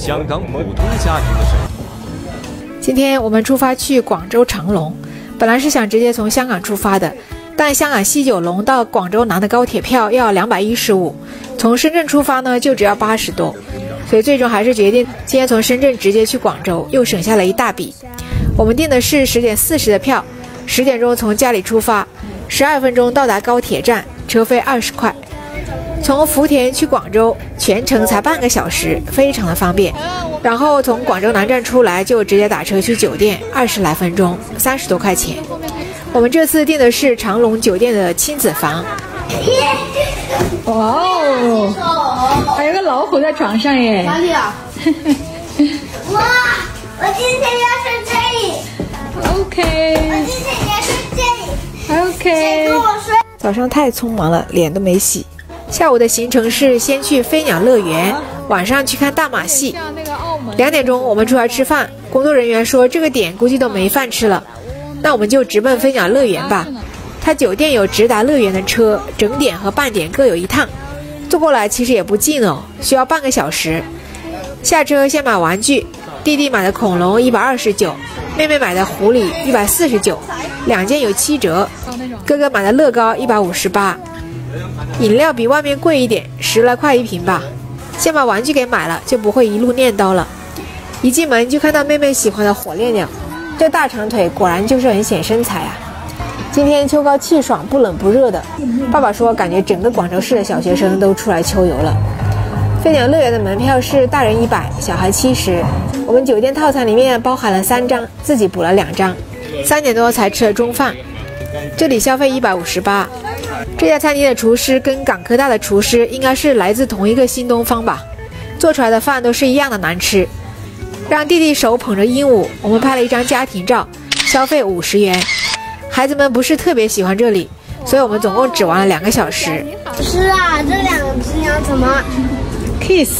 香港普通家庭的生活。 今天我们出发去广州长隆，本来是想直接从香港出发的，但香港西九龙到广州南的高铁票要215，从深圳出发呢就只要80多，所以最终还是决定今天从深圳直接去广州，又省下了一大笔。我们订的是10点40的票，10点钟从家里出发，12分钟到达高铁站，车费20块。从福田去广州全程才半个小时，非常的方便。然后从广州南站出来就直接打车去酒店，20来分钟，30多块钱。我们这次订的是长隆酒店的亲子房。 哇哦，还有个老虎在床上耶！ 哪里啊？哇，我今天要睡这里。 OK。 我今天要睡这里。 OK。 谁跟我睡？ 早上太匆忙了，脸都没洗。下午的行程是先去飞鸟乐园，晚上去看大马戏。2点钟我们出来吃饭，工作人员说这个点估计都没饭吃了，那我们就直奔飞鸟乐园吧。他酒店有直达乐园的车，整点和半点各有一趟，坐过来其实也不近哦，需要半个小时。下车先买玩具，弟弟买的恐龙129，妹妹买的狐狸149，2件有7折，哥哥买的乐高158。饮料比外面贵一点，10来块一瓶吧。先把玩具给买了，就不会一路念叨了。一进门就看到妹妹喜欢的火烈鸟，这大长腿果然就是很显身材啊。今天秋高气爽，不冷不热的。爸爸说感觉整个广州市的小学生都出来秋游了。飞鸟乐园的门票是大人100，小孩70。我们酒店套餐里面包含了3张，自己补了2张。3点多才吃了中饭，这里消费158。这家餐厅的厨师跟港科大的厨师应该是来自同一个新东方吧，做出来的饭都是一样的难吃。让弟弟手捧着鹦鹉，我们拍了一张家庭照，消费50元。孩子们不是特别喜欢这里，所以我们总共只玩了2个小时。 是啊，这2个字要怎么 ？Kiss。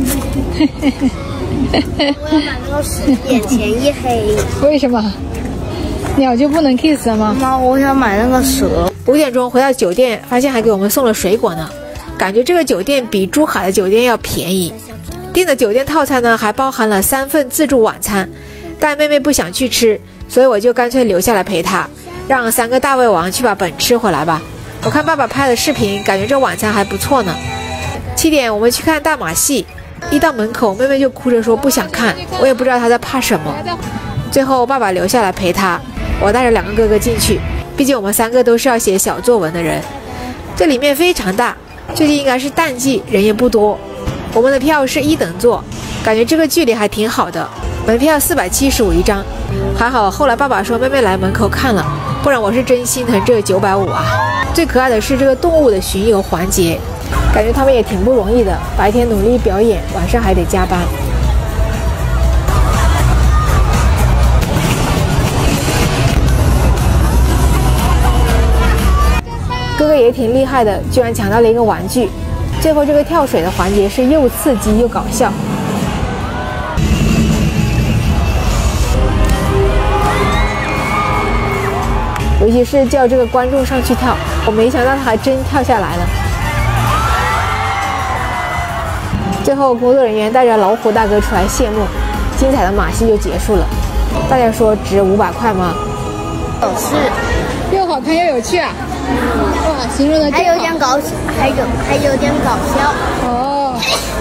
我要把那个眼前一黑。 为什么？鸟就不能 kiss 了吗？ 妈，我想买那个蛇。 5点钟回到酒店，发现还给我们送了水果呢，感觉这个酒店比珠海的酒店要便宜。订的酒店套餐呢，还包含了3份自助晚餐，但妹妹不想去吃，所以我就干脆留下来陪她，让3个大胃王去把本吃回来吧。我看爸爸拍的视频，感觉这晚餐还不错呢。7点我们去看大马戏，一到门口妹妹就哭着说不想看，我也不知道她在怕什么。最后爸爸留下来陪她，我带着2个哥哥进去，毕竟我们3个都是要写小作文的人。这里面非常大，最近应该是淡季，人也不多。我们的票是1等座，感觉这个距离还挺好的，门票475一张。还好后来爸爸说妹妹来门口看了，不然我是真心疼这950啊。最可爱的是这个动物的巡游环节，感觉他们也挺不容易的，白天努力表演，晚上还得加班。哥哥也挺厉害的，居然抢到了一个玩具。最后这个跳水的环节是又刺激又搞笑。尤其是叫这个观众上去跳，我没想到他还真跳下来了。最后工作人员带着老虎大哥出来谢幕，精彩的马戏就结束了。大家说值500块吗？ 是，又好看又有趣啊！哇，形容的还有点搞笑，还有点搞笑。 哦。